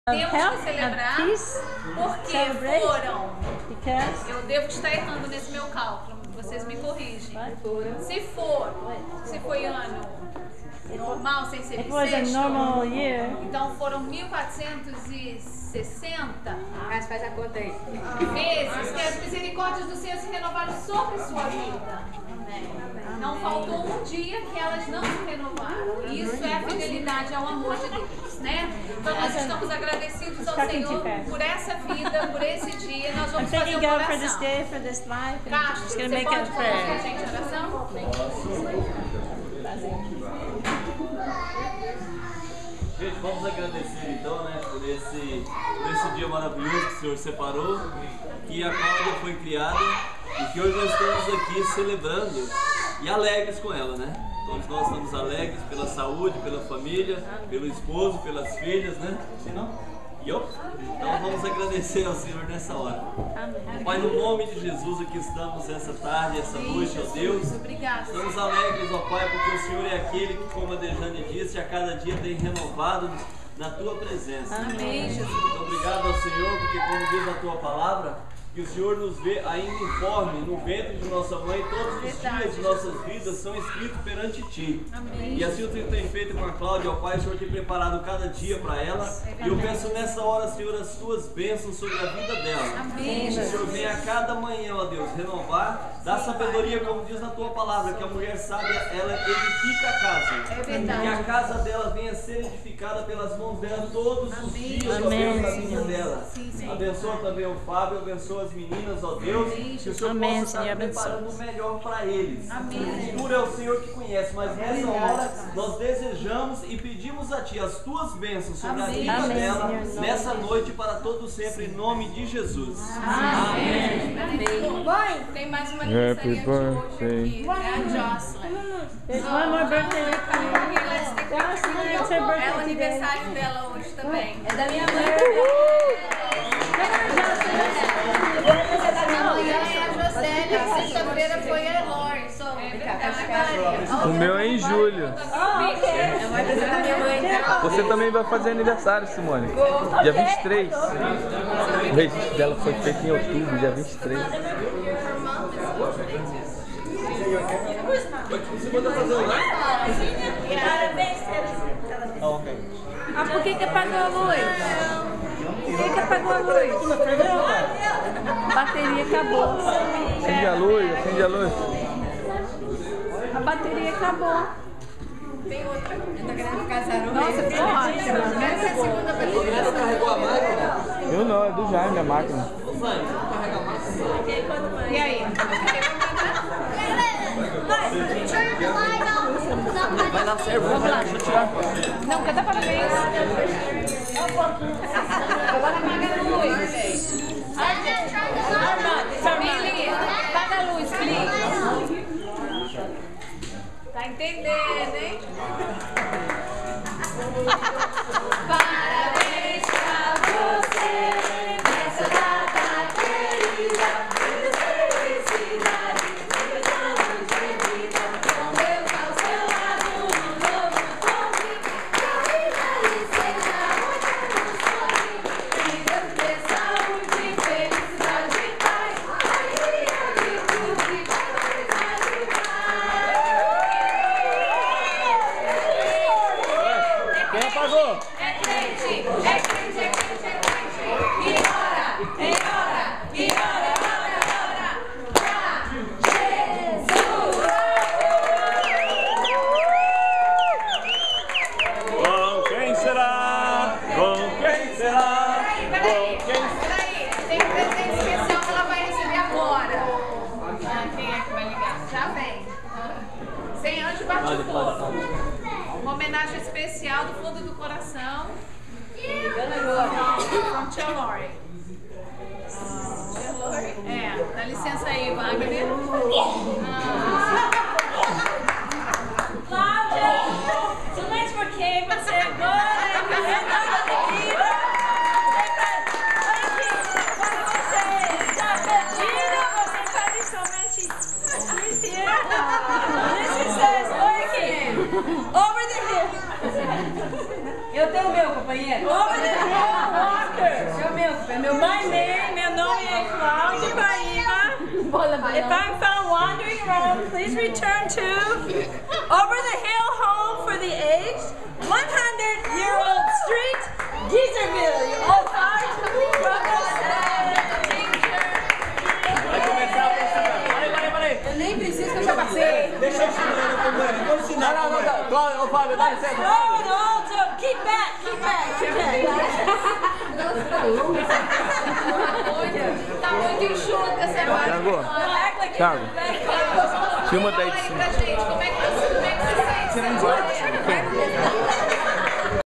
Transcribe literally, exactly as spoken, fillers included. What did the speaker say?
Temos que celebrar porque foram, eu devo estar errando nesse meu cálculo, vocês me corrigem. Se for, se foi ano normal, sem ser bissexto, então foram mil quatrocentos e sessenta Mas faz a conta aí. vezes que as misericórdias do Senhor se renovaram sobre sua vida. Não faltou um dia que elas não se renovaram. Isso é a fidelidade ao amor de Deus, né? Então nós estamos agradecidos ao Senhor por essa vida, por esse dia. Nós vamos fazer uma oração. Castro, você pode fazer com a gente oração? Gente, vamos agradecer então, né, por esse, por esse dia maravilhoso que o Senhor separou, que a Cláudia foi criada e que hoje nós estamos aqui celebrando e alegres com ela, né? Todos nós estamos alegres pela saúde, pela família, pelo esposo, pelas filhas, né? Então vamos agradecer ao Senhor nessa hora. Amém. Pai, no nome de Jesus, aqui estamos essa tarde, essa noite, ó Deus. Obrigada. Estamos alegres, ó Pai, porque o Senhor é aquele que, como a Dejane disse, a cada dia tem renovado na Tua presença. Amém, Jesus. Muito obrigado ao Senhor, porque como diz a Tua palavra, que o Senhor nos vê ainda informe no ventre de nossa mãe, todos os Verdade, dias de nossas vidas são escritos perante Ti. Amém. E assim o Senhor tem feito com a Cláudia, ó Pai, o Senhor tem preparado cada dia para ela. E eu peço nessa hora, Senhor, as Tuas bênçãos sobre a vida dela. Amém. Que o Senhor venha a cada manhã, ó Deus, renovar, dar sabedoria, como diz na Tua palavra, que a mulher sábia, ela edifica a casa. É verdade. Que a casa dela venha ser edificada pelas mãos dela todos os Amém. dias, ó Deus, na vida dela. Sim, sim. Abençoa também o Fábio, abençoa as meninas, ó Deus, que o Senhor Amém, possa estar Senhor, preparando o melhor para eles. Amém. Tudo é o Senhor que conhece, mas nessa hora nós desejamos e pedimos a Ti as Tuas bênçãos sobre Amém. a vida Amém, dela, Senhor. nessa noite para todo sempre, em nome de Jesus. Amém. Amém. Mãe, tem mais uma aniversariante hoje aqui, é a Jocelyn. There's one more birthday with É o aniversário dela hoje também. É da minha mãe. Amanhã é a Josélia, sexta-feira foi a Elor. O meu é em julho. Você também vai fazer aniversário, Simone. Dia vinte e três. O registro dela foi feito em outubro, dia vinte e três. Você manda fazer um like? Ah, ok. Ah, por que que apagou a luz? Por que que apagou a luz? A bateria acabou. Acende a luz, acende a luz. A bateria acabou. Tem outra. Eu tô querendo ficar sarou. Nossa, ficou ótimo. Essa é a segunda bateria. Você carregou a máquina? Eu não, é do Jaime a máquina. Ô, Zane, você carrega a máquina? E aí? Vai lá, serve. Vamos lá, deixa eu tirar. Não, canta parabéns. Agora apaga a luz. Billy, apaga a luz, please. Tá entendendo, hein? Parabéns pra você nessa data querida. Muitas felicidades, muitos anos de vida. Com Deus ao seu lado, um novo convite. Que a vida lhe seja muito sorrir. Vidas de saúde, felicidade e paz. Alegria de tudo e felicidade e paz. Quem apagou? É crente, é crente, é crente, é crente. E ora, e ora, e ora, ora, ora, pra Jesus. Com quem será? Com quem será? Peraí, peraí, peraí. Tem um presente especial que ela vai receber agora. Ah, quem é que vai ligar? Já vem. Sem anjo bate o fogo. Uma homenagem especial do fundo do coração. From Tia Lori. É, dá licença aí, Wagner. Ah. Cláudia, somente porque você agora é retorno de vida. Quando você está perdido, você faz somente isso. Over the hill. Eu tenho o meu, companheiro. Over the hill. If I'm found wandering around, please return to Over the Hill Home for the Aged, one hundred year old Street, Geezerville. You all five Vai começar a ensinar. Peraí, peraí, peraí. Eu nem preciso que eu já passei. Deixa eu ensinar como é. Vou ensinar. Não, não, não. Cláudio, ô Fábio, dá licença. No, no, so keep back, keep back, keep back. Tá muito enxuta essa Thiago, Act like Thiago, you're back. filma daí de cima. pra gente. Como é que você, como é que você sente? Você não